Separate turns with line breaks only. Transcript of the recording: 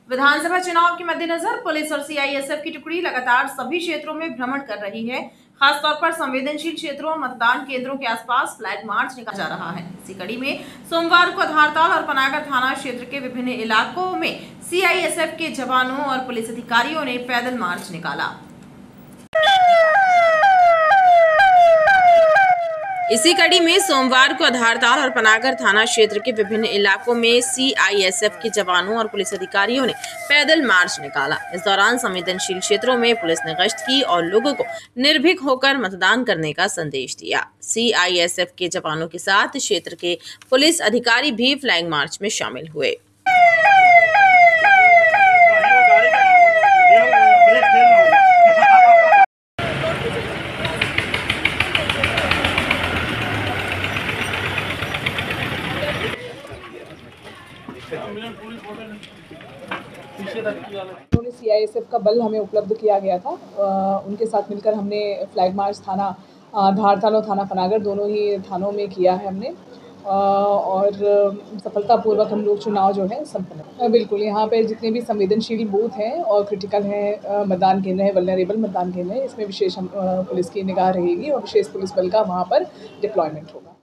विधानसभा चुनाव के मद्देनजर पुलिस और सीआईएसएफ की टुकड़ी लगातार सभी क्षेत्रों में भ्रमण कर रही है। खासतौर पर संवेदनशील क्षेत्रों और मतदान केंद्रों के आसपास फ्लैग मार्च निकाला जा रहा है। इसी कड़ी में सोमवार को धारताल और पनागर थाना क्षेत्र के विभिन्न इलाकों में सीआईएसएफ के जवानों और पुलिस अधिकारियों ने पैदल मार्च निकाला। इसी कड़ी में सोमवार को धारताल और पनागर थाना क्षेत्र के विभिन्न इलाकों में सीआईएसएफ के जवानों और पुलिस अधिकारियों ने पैदल मार्च निकाला। इस दौरान संवेदनशील क्षेत्रों में पुलिस ने गश्त की और लोगों को निर्भीक होकर मतदान करने का संदेश दिया। सीआईएसएफ के जवानों के साथ क्षेत्र के पुलिस अधिकारी भी फ्लैग मार्च में शामिल हुए।
उन्होंने सीआईएसएफ का बल हमें उपलब्ध किया गया था। उनके साथ मिलकर हमने फ्लैग मार्च थाना धारताल और थाना पनागर दोनों ही थानों में किया है हमने और सफलतापूर्वक हम लोग चुनाव जो है संपन्न। बिल्कुल, यहाँ पे जितने भी संवेदनशील बूथ हैं और क्रिटिकल हैं मतदान केंद्र है, वल्नरेबल मतदान केंद्र है, इसमें विशेष पुलिस की निगाह रहेगी और विशेष पुलिस बल का वहाँ पर डिप्लॉयमेंट होगा।